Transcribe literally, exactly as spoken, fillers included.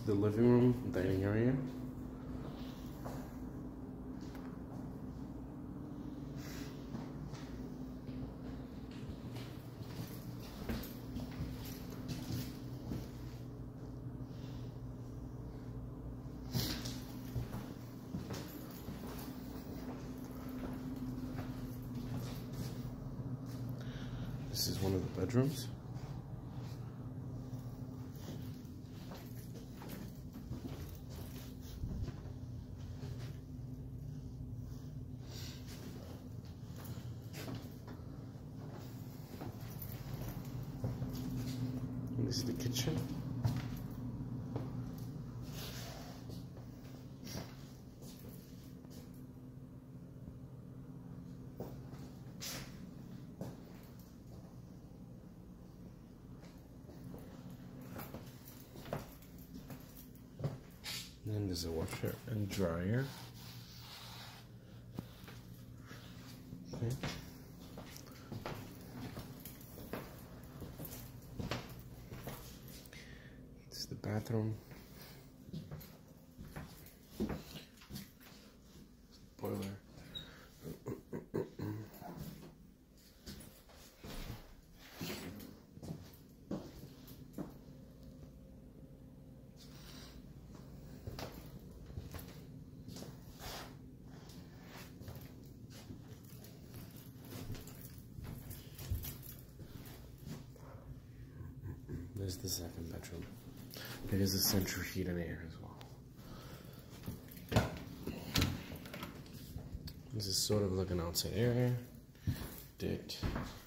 the living room, dining area. This is one of the bedrooms. And this is the kitchen. And then there's a washer and dryer. Okay. This is the bathroom. Boiler. There's the second bedroom. It is a central heat and air as well. This is sort of like an outside area. Dirt.